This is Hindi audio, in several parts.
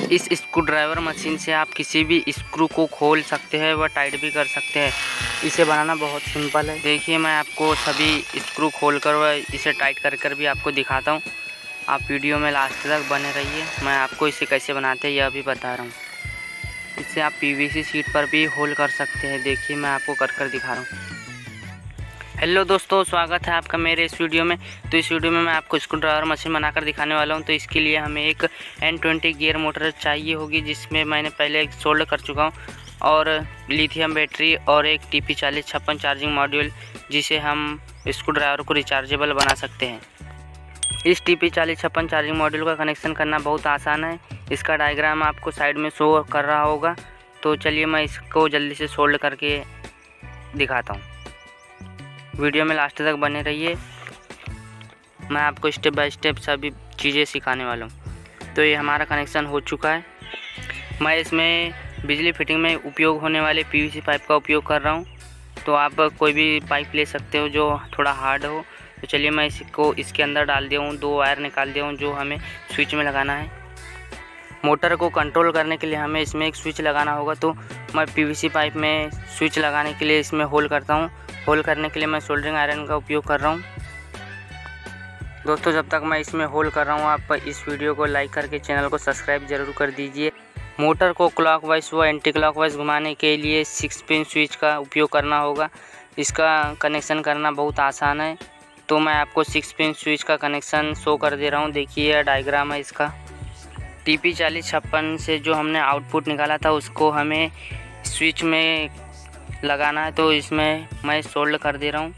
इस स्क्रू ड्राइवर मशीन से आप किसी भी स्क्रू को खोल सकते हैं व टाइट भी कर सकते हैं। इसे बनाना बहुत सिंपल है। देखिए मैं आपको सभी स्क्रू खोलकर व इसे टाइट कर भी आपको दिखाता हूँ। आप वीडियो में लास्ट तक बने रहिए। मैं आपको इसे कैसे बनाते हैं यह भी बता रहा हूँ। इससे आप पीवीसी शीट पर भी होल कर सकते हैं। देखिए मैं आपको कर दिखा रहा हूँ। हेलो दोस्तों, स्वागत है आपका मेरे इस वीडियो में। तो इस वीडियो में मैं आपको स्क्रू ड्राइवर मशीन बनाकर दिखाने वाला हूं। तो इसके लिए हमें एक N20 गियर मोटर चाहिए होगी, जिसमें मैंने पहले सोल्डर कर चुका हूं, और लिथियम बैटरी और एक TP4056 चार्जिंग मॉड्यूल, जिसे हम स्क्रू ड्राइवर को रिचार्जेबल बना सकते हैं। इस TP4056 चार्जिंग मॉड्यूल का कनेक्शन करना बहुत आसान है। इसका डायग्राम आपको साइड में शो कर रहा होगा। तो चलिए मैं इसको जल्दी से सोल्डर करके दिखाता हूँ। वीडियो में लास्ट तक बने रहिए। मैं आपको स्टेप बाय स्टेप सभी चीज़ें सिखाने वाला हूँ। तो ये हमारा कनेक्शन हो चुका है। मैं इसमें बिजली फिटिंग में उपयोग होने वाले PVC पाइप का उपयोग कर रहा हूँ। तो आप कोई भी पाइप ले सकते हो जो थोड़ा हार्ड हो। तो चलिए मैं इसको इसके अंदर डाल दिया हूँ। 2 वायर निकाल दिया हूँ जो हमें स्विच में लगाना है। मोटर को कंट्रोल करने के लिए हमें इसमें एक स्विच लगाना होगा। तो मैं PVC पाइप में स्विच लगाने के लिए इसमें होल करता हूँ। होल करने के लिए मैं सोल्डरिंग आयरन का उपयोग कर रहा हूँ। दोस्तों, जब तक मैं इसमें होल कर रहा हूँ, आप इस वीडियो को लाइक करके चैनल को सब्सक्राइब जरूर कर दीजिए। मोटर को क्लॉकवाइज व एंटी क्लॉकवाइज घुमाने के लिए 6 पिन स्विच का उपयोग करना होगा। इसका कनेक्शन करना बहुत आसान है। तो मैं आपको 6 पिन स्विच का कनेक्शन शो कर दे रहा हूँ। देखिए यह डायग्राम है इसका। TP4056 से जो हमने आउटपुट निकाला था उसको हमें स्विच में लगाना है। तो इसमें मैं सोल्डर कर दे रहा हूँ।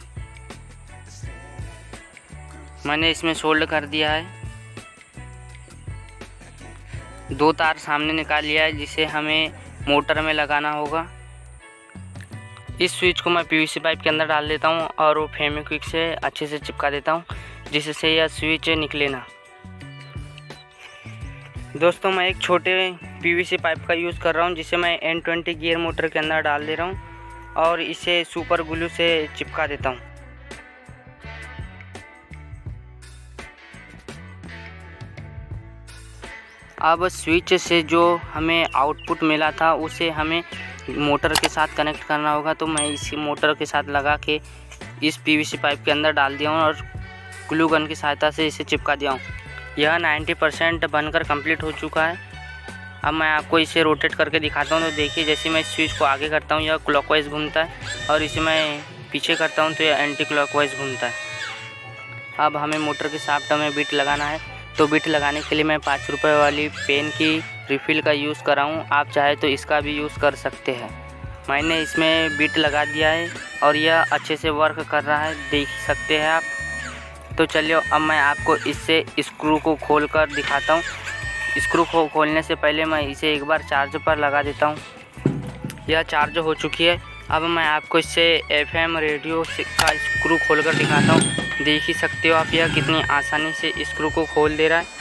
मैंने इसमें सोल्डर कर दिया है। 2 तार सामने निकाल लिया है, जिसे हमें मोटर में लगाना होगा। इस स्विच को मैं PVC पाइप के अंदर डाल देता हूँ और वो फेविक्विक से अच्छे से चिपका देता हूँ, जिससे यह स्विच निकले ना। दोस्तों, मैं एक छोटे PVC पाइप का यूज़ कर रहा हूँ, जिसे मैं N20 गियर मोटर के अंदर डाल दे रहा हूँ और इसे सुपर ग्लू से चिपका देता हूँ। अब स्विच से जो हमें आउटपुट मिला था उसे हमें मोटर के साथ कनेक्ट करना होगा। तो मैं इसी मोटर के साथ लगा के इस PVC पाइप के अंदर डाल दिया हूँ और ग्लू गन की सहायता से इसे चिपका दिया हूँ। यह 90% बनकर कंप्लीट हो चुका है। अब मैं आपको इसे रोटेट करके दिखाता हूँ। तो देखिए, जैसे मैं इस स्विच को आगे करता हूँ यह क्लॉकवाइज घूमता है, और इसे मैं पीछे करता हूँ तो यह एंटी क्लॉकवाइज घूमता है। अब हमें मोटर के शाफ्ट में बिट लगाना है। तो बिट लगाने के लिए मैं 5 रुपये वाली पेन की रिफ़िल का यूज़ कर रहा हूँ। आप चाहे तो इसका भी यूज़ कर सकते हैं। मैंने इसमें बिट लगा दिया है और यह अच्छे से वर्क कर रहा है, देख सकते हैं आप। तो चलिए अब मैं आपको इससे स्क्रू को खोल कर दिखाता हूँ। स्क्रू को खोलने से पहले मैं इसे एक बार चार्ज पर लगा देता हूँ। यह चार्ज हो चुकी है। अब मैं आपको इससे FM रेडियो का स्क्रू खोलकर दिखाता हूँ। देख ही सकते हो आप, यह कितनी आसानी से स्क्रू को खोल दे रहा है।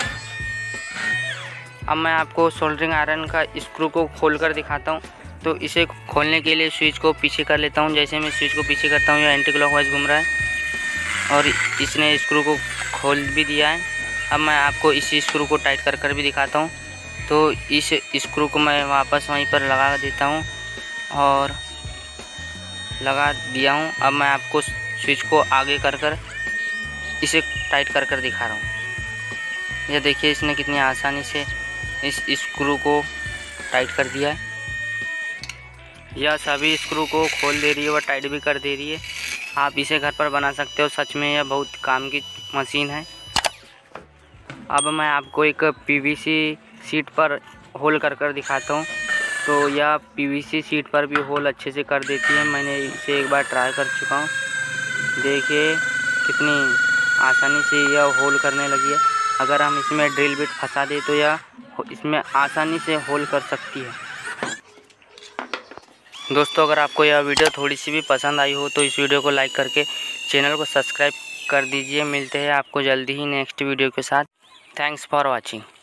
अब मैं आपको सोल्डरिंग आयरन का स्क्रू को खोलकर दिखाता हूँ। तो इसे खोलने के लिए स्विच को पीछे कर लेता हूँ। जैसे मैं स्विच को पीछे करता हूँ, यह एंटी क्लॉकवाइज घूम रहा है और इसने स्क्रू को खोल भी दिया है। अब मैं आपको इस स्क्रू को टाइट कर भी दिखाता हूँ। तो इस स्क्रू को मैं वापस वहीं पर लगा देता हूँ और लगा दिया हूँ। अब मैं आपको स्विच को आगे कर इसे टाइट कर दिखा रहा हूँ। यह देखिए, इसने कितनी आसानी से इस स्क्रू को टाइट कर दिया है। यह सभी स्क्रू को खोल दे रही है व टाइट भी कर दे रही है। आप इसे घर पर बना सकते हो। सच में यह बहुत काम की मशीन है। अब मैं आपको एक PVC शीट पर होल कर दिखाता हूँ। तो यह PVC शीट पर भी होल अच्छे से कर देती है। मैंने इसे एक बार ट्राई कर चुका हूँ। देखिए कितनी आसानी से यह होल करने लगी है। अगर हम इसमें ड्रिल बिट फंसा दें तो यह इसमें आसानी से होल कर सकती है। दोस्तों, अगर आपको यह वीडियो थोड़ी सी भी पसंद आई हो तो इस वीडियो को लाइक करके चैनल को सब्सक्राइब कर दीजिए। मिलते हैं आपको जल्दी ही नेक्स्ट वीडियो के साथ। Thanks for watching.